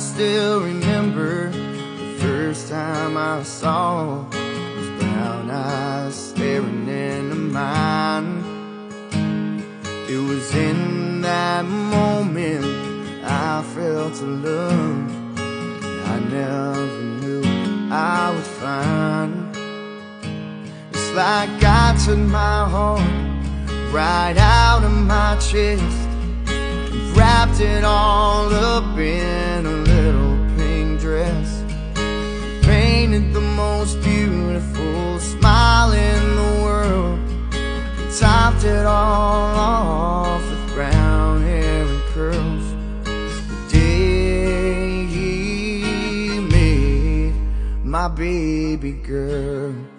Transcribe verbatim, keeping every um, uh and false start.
still remember the first time I saw those brown eyes staring into mine. It was in that moment I felt a love I never knew I would find. It's like I took my heart right out of my chest, wrapped it all up in a little pink dress, painted the most beautiful smile in the world, and topped it all off with brown hair and curls. The day he made my baby girl.